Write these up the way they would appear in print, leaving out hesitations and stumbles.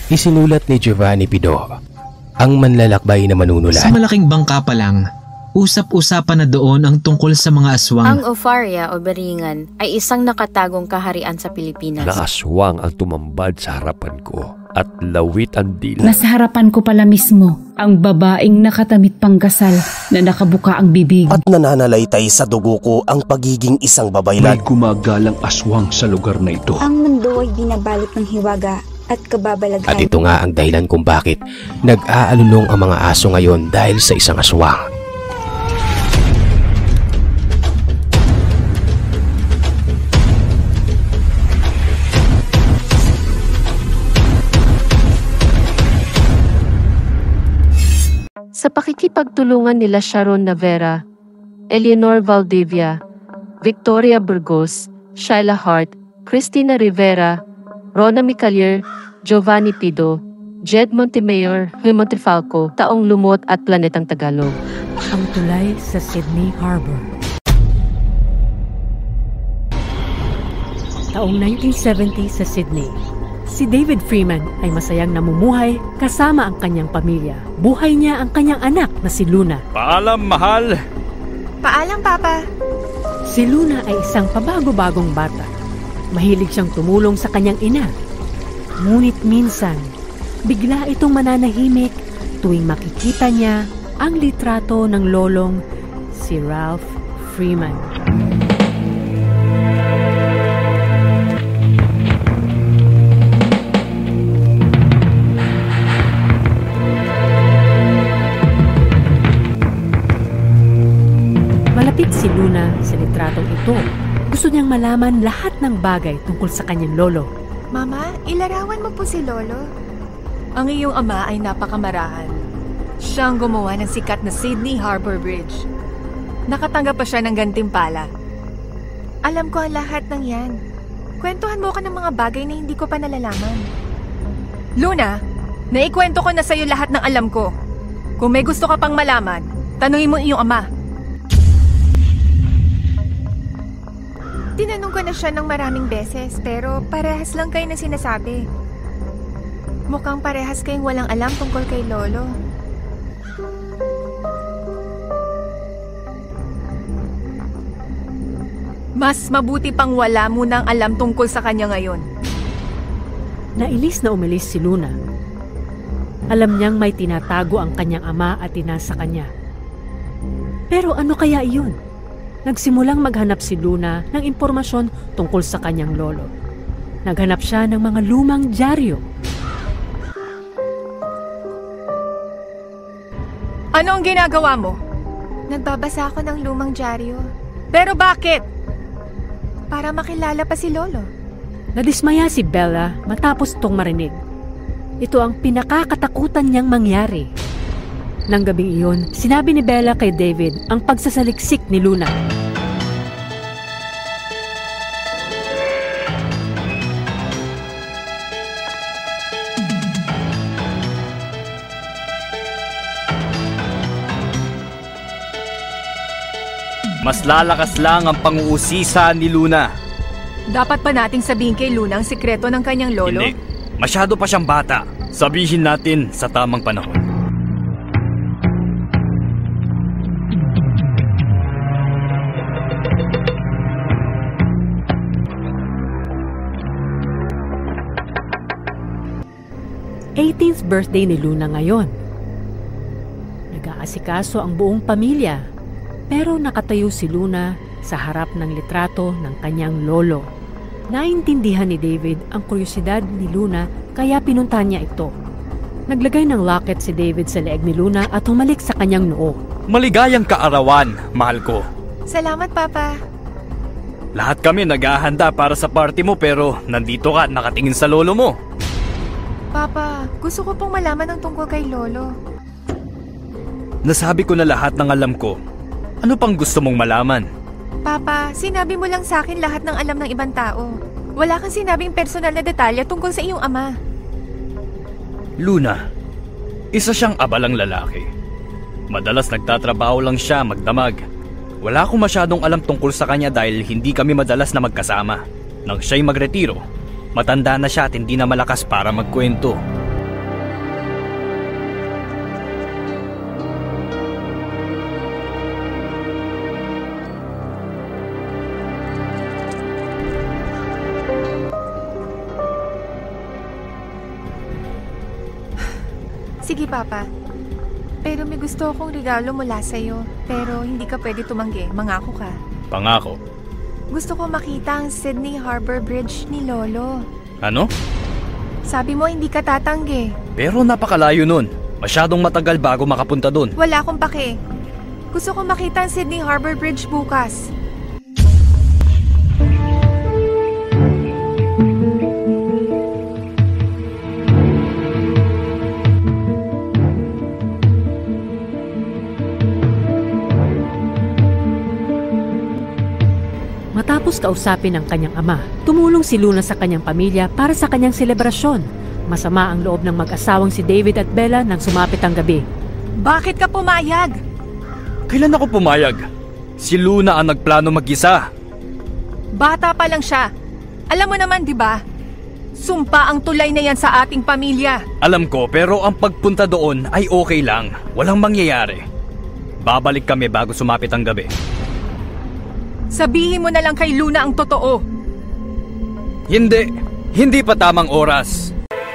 Isinulat ni Giovanni Pido, ang manlalakbay na manunulat. Sa malaking bangka pa lang, usap-usapan na doon ang tungkol sa mga aswang. Ang Ofaria o Beringan ay isang nakatagong kaharian sa Pilipinas. Na aswang ang tumambad sa harapan ko at lawit ang dila. Nasa harapan ko pala mismo ang babaeng nakatamit pang kasal na nakabuka ang bibig. At nananalaytay sa dugo ko ang pagiging isang babaylan. May gumagalang aswang sa lugar na ito. Ang mundo ay binabalot ng hiwaga at kababalaghan. At ito nga ang dahilan kung bakit nag-aalulong ang mga aso ngayon dahil sa isang aswang. Sa pakikipagtulungan nila Sharon Navera, Eleanor Valdivia, Victoria Burgos, Shyla Hart, Cristina Rivera, Rona Micalier, Giovanni Pido, Jed Montemayor, Huy Montefalco, Taong Lumot at Planetang Tagalog. Ang tulay sa Sydney Harbor. Taong 1970 sa Sydney. Si David Freeman ay masayang namumuhay kasama ang kanyang pamilya. Buhay niya ang kanyang anak na si Luna. Paalam, mahal! Paalam, Papa! Si Luna ay isang pabago-bagong bata. Mahilig siyang tumulong sa kanyang ina. Ngunit minsan, bigla itong mananahimik tuwing makikita niya ang litrato ng lolong si Ralph Freeman. Malapit si Luna sa litratong ito. Gusto niyang malaman lahat ng bagay tungkol sa kanyang lolo. Mama, ilarawan mo po si Lolo. Ang iyong ama ay napakamarahan. Siyang gumawa ng sikat na Sydney Harbor Bridge. Nakatanggap pa siya ng gantimpala. Alam ko ang lahat ng yan. Kwentuhan mo ka ng mga bagay na hindi ko pa nalalaman. Luna, naikwento ko na sa'yo lahat ng alam ko. Kung may gusto ka pang malaman, tanungin mo iyong ama. Tinanong ko na siya ng maraming beses, pero parehas lang kayo na sinasabi. Mukhang parehas kayong walang alam tungkol kay Lolo. Mas mabuti pang wala mo nang alam tungkol sa kanya ngayon. Nainis na umalis si Luna. Alam niyang may tinatago ang kanyang ama at ina sa kanya. Pero ano kaya iyon? Nagsimulang maghanap si Luna ng impormasyon tungkol sa kanyang lolo. Naghanap siya ng mga lumang dyaryo. Ano ang ginagawa mo? Nagbabasa ako ng lumang dyaryo. Pero bakit? Para makilala pa si Lolo. Nadismaya si Bella matapos itong marinig. Ito ang pinakakatakutan niyang mangyari. Nang gabing iyon, sinabi ni Bella kay David ang pagsasaliksik ni Luna. Mas lalakas lang ang pang-uusisa ni Luna. Dapat pa nating sabihin kay Luna ang sikreto ng kanyang lolo? Hindi. Masyado pa siyang bata. Sabihin natin sa tamang panahon. th birthday ni Luna ngayon. Nag-aasikaso ang buong pamilya, pero nakatayo si Luna sa harap ng litrato ng kanyang lolo. Naintindihan ni David ang kuryosidad ni Luna kaya pinuntahan niya ito. Naglagay ng locket si David sa leeg ni Luna at humalik sa kanyang noo. Maligayang kaarawan, mahal ko. Salamat, Papa. Lahat kami naghahanda para sa party mo pero nandito ka at nakatingin sa lolo mo. Papa, gusto ko pong malaman ang tungkol kay Lolo. Nasabi ko na lahat ng alam ko. Ano pang gusto mong malaman? Papa, sinabi mo lang sa akin lahat ng alam ng ibang tao. Wala kang sinabing personal na detalye tungkol sa iyong ama. Luna, isa siyang abalang lalaki. Madalas nagtatrabaho lang siya magdamag. Wala akong masyadong alam tungkol sa kanya dahil hindi kami madalas na magkasama. Nang siya'y magretiro, matanda na siya at hindi na malakas para magkwento. Sige, Papa. Pero may gusto akong regalo mula sa'yo. Pero hindi ka pwede tumanggi. Mangako ka. Pangako. Gusto ko makita ang Sydney Harbor Bridge ni Lolo. Ano? Sabi mo hindi ka tatanggi. Pero napakalayo nun. Masyadong matagal bago makapunta dun. Wala akong pake. Gusto ko makita ang Sydney Harbor Bridge bukas. Matapos kausapin ang kanyang ama, tumulong si Luna sa kanyang pamilya para sa kanyang selebrasyon. Masama ang loob ng mag-asawang si David at Bella nang sumapit ang gabi. Bakit ka pumayag? Kailan ako pumayag? Si Luna ang nagplano mag-isa. Bata pa lang siya. Alam mo naman, di ba? Sumpa ang tulay na yan sa ating pamilya. Alam ko, pero ang pagpunta doon ay okay lang. Walang mangyayari. Babalik kami bago sumapit ang gabi. Sabihin mo na lang kay Luna ang totoo. Hindi. Hindi pa tamang oras.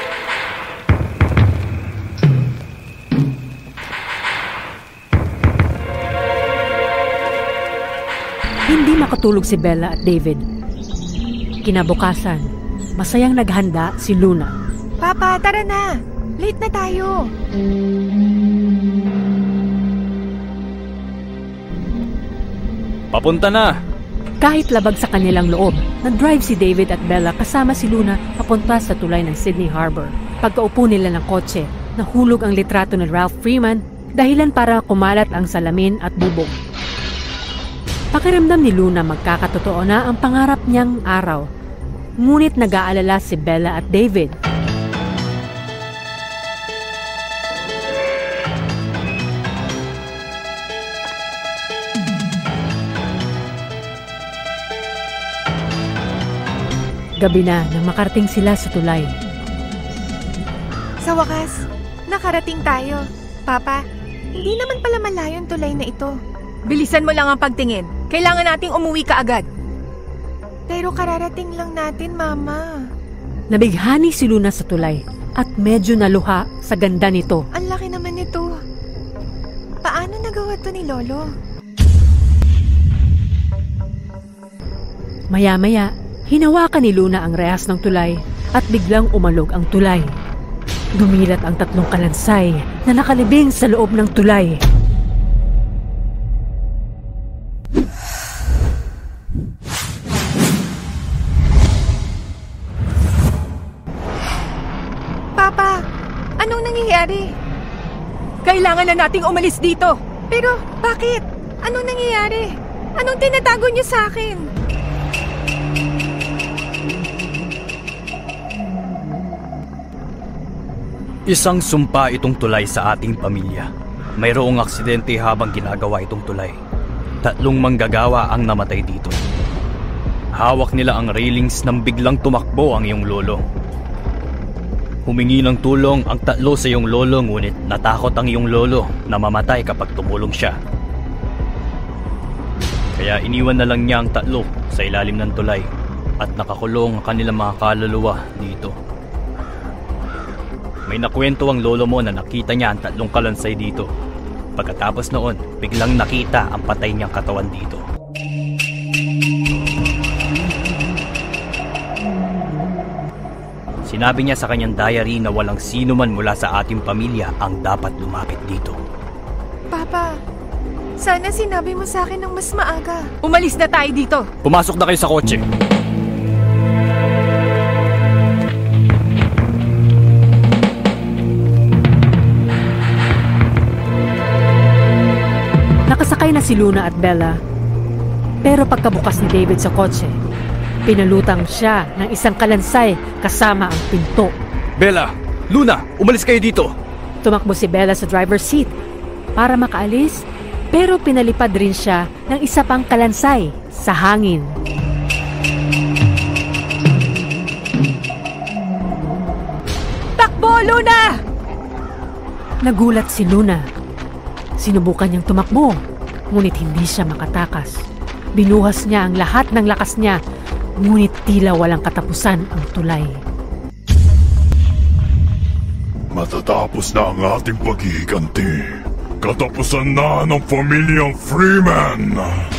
Hindi makatulog si Bella at David. Kinabukasan, masayang naghanda si Luna. Papa, tara na. Late na tayo. Papunta na. Kahit labag sa kanilang loob, nag-drive si David at Bella kasama si Luna papunta sa tulay ng Sydney Harbor. Pagkaupo nila ng kotse, nahulog ang litrato ni Ralph Freeman, dahilan para kumalat ang salamin at bubog. Pakiramdam ni Luna magkakatotoo na ang pangarap niyang araw. Ngunit nag-aalala si Bella at David. Gabi na nang makarating sila sa tulay. Sa wakas, nakarating tayo. Papa, hindi naman pala malayo ang tulay na ito. Bilisan mo lang ang pagtingin. Kailangan nating umuwi kaagad. Pero kararating lang natin, Mama. Nabighani si Luna sa tulay at medyo naluha sa ganda nito. Ang laki naman nito. Paano nagawa to ni Lolo? Maya-maya, hinawakan ni Luna ang rehas ng tulay at biglang umalog ang tulay. Dumilat ang 3 kalansay na nakalibing sa loob ng tulay. Papa, anong nangyayari? Kailangan na nating umalis dito. Pero bakit? Anong nangyayari? Anong tinatago niyo sa akin? Isang sumpa itong tulay sa ating pamilya. Mayroong aksidente habang ginagawa itong tulay. 3 manggagawa ang namatay dito. Hawak nila ang railings nang biglang tumakbo ang iyong lolo. Humingi ng tulong ang 3 sa iyong lolo, ngunit natakot ang iyong lolo na mamatay kapag tumulong siya. Kaya iniwan na lang niya ang 3 sa ilalim ng tulay at nakakulong ang kanilang mga kaluluwa dito. May nakwento ang lolo mo na nakita niya ang 3 kalansay dito. Pagkatapos noon, biglang nakita ang patay niyang katawan dito. Sinabi niya sa kanyang diary na walang sino man mula sa ating pamilya ang dapat lumapit dito. Papa, sana sinabi mo sa akin ng mas maaga. Umalis na tayo dito. Pumasok na kayo sa kotse. Nakasakay na si Luna at Bella. Pero pagkabukas ni David sa kotse, pinalutang siya ng isang kalansay kasama ang pinto. Bella! Luna! Umalis kayo dito! Tumakbo si Bella sa driver's seat para makaalis, pero pinalipad rin siya ng isa pang kalansay sa hangin. Takbo, Luna! Nagulat si Luna. Sinubukan niyang tumakbo, ngunit hindi siya makatakas. Binuhas niya ang lahat ng lakas niya, ngunit tila walang katapusan ang tulay. Matatapos na ang ating paghihiganti. Katapusan na ng pamilyang Freeman!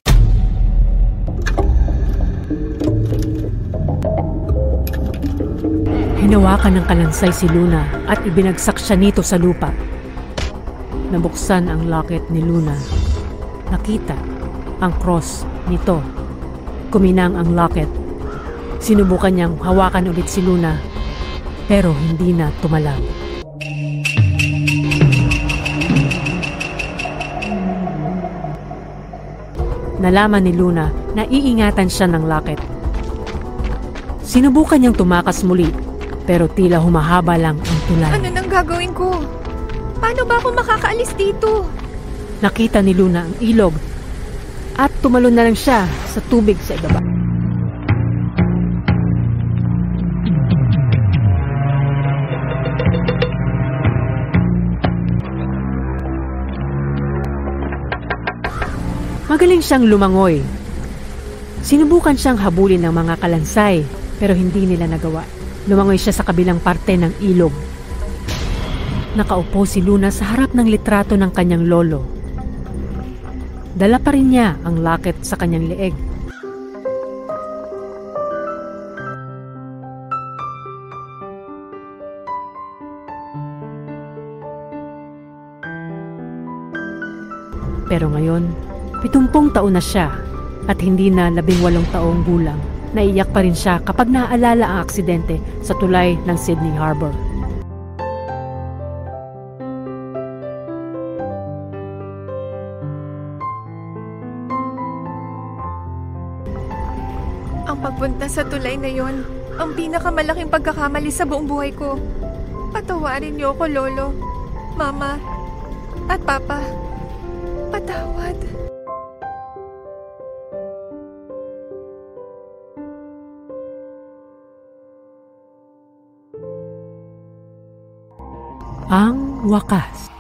Hinawakan ng kalansay si Luna at ibinagsak siya nito sa lupa. Nabuksan ang locket ni Luna. Nakita ang cross nito. Kuminang ang locket. Sinubukan niyang hawakan ulit si Luna, pero hindi na tumalaw. Nalaman ni Luna na iingatan siya ng locket. Sinubukan niyang tumakas muli, pero tila humahaba lang ang tulay. Ano nang gagawin ko? Paano ba ako makakaalis dito? Nakita ni Luna ang ilog at tumalon na lang siya sa tubig sa ibaba. Magaling siyang lumangoy. Sinubukan siyang habulin ng mga kalansay, pero hindi nila nagawa. Lumangoy siya sa kabilang parte ng ilog. Nakaupo si Luna sa harap ng litrato ng kanyang lolo. Dala pa rin niya ang locket sa kanyang leeg. Pero ngayon, 70 taon na siya at hindi na 18 taong gulang. Naiyak pa rin siya kapag naaalala ang aksidente sa tulay ng Sydney Harbor. Ang pagpunta sa tulay na yon, ang pinakamalaking pagkakamali sa buong buhay ko. Patawarin niyo ako, Lolo, Mama, at Papa. Patawad. Ang wakas.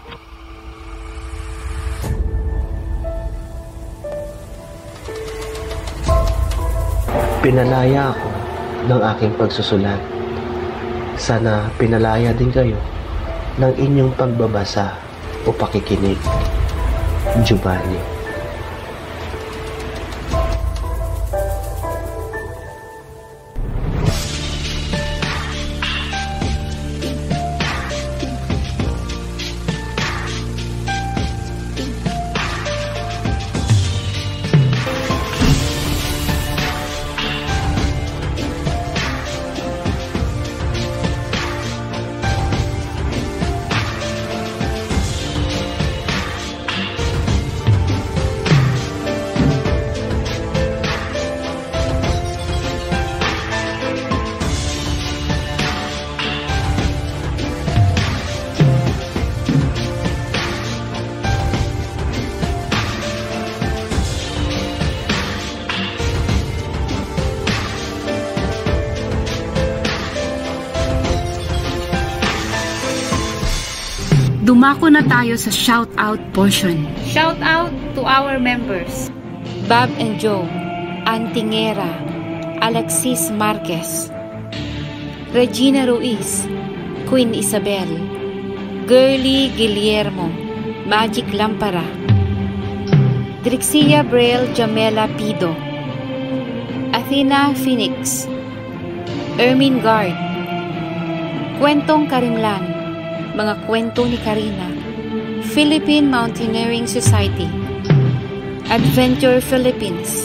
Pinalaya ako ng aking pagsusulat. Sana pinalaya din kayo ng inyong pagbabasa o pakikinig. Giovanni. Dumako na tayo sa shout-out portion. Shout-out to our members. Bob and Joe, Antingera, Alexis Marquez, Regina Ruiz, Queen Isabel, Girly Guillermo, Magic Lampara, Drixia Braille Jamela Pido, Athena Phoenix, Ermin Guard, Kwentong Karimlan, Mga Kwento ni Karina, Philippine Mountaineering Society, Adventure Philippines.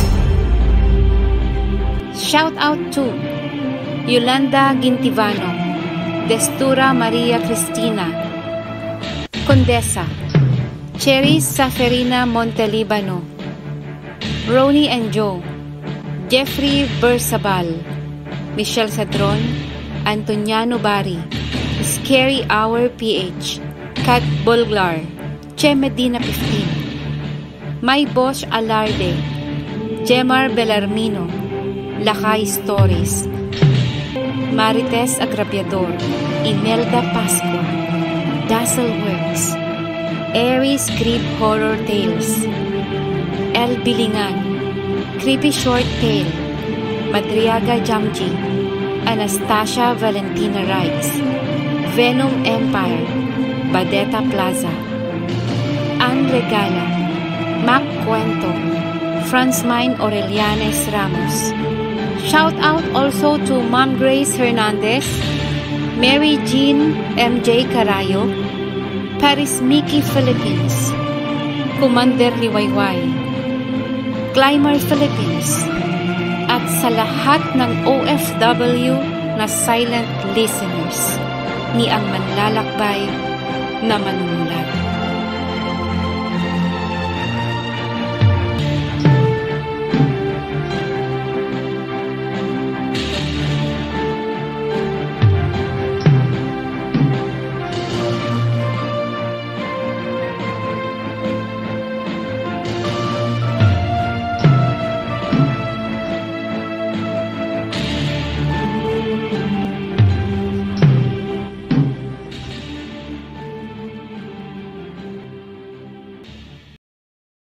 Shout out to Yolanda Gintivano, Destura Maria Cristina, Condesa, Cheris Saferina Montelibano, Ronnie and Joe, Jeffrey Bersabal, Michelle Sadron, Antoniano Bari, Scary Hour PH, Kat Bulglar, Che Medina 15, My Bosch Alarde, Jemar Belarmino, Lakay Stories, Marites Agrapiador, Imelda Pascua, Dazzle Works, Aries Crib Horror Tales, El Bilingan, Creepy Short Tale, Madriaga Jamji, Anastasia Valentina Wrights, Venom Empire, Badeta Plaza, Ann Regala, Mac Cuento, Franzmine Orelianes Ramos. Shout out also to Ma'am Grace Hernandez, Mary Jean MJ Carayo, Paris Mickey Philippines, Commander Liwayway, Climber Philippines, at sa lahat ng OFW na silent listeners ni ang manlalakbay na manunulat.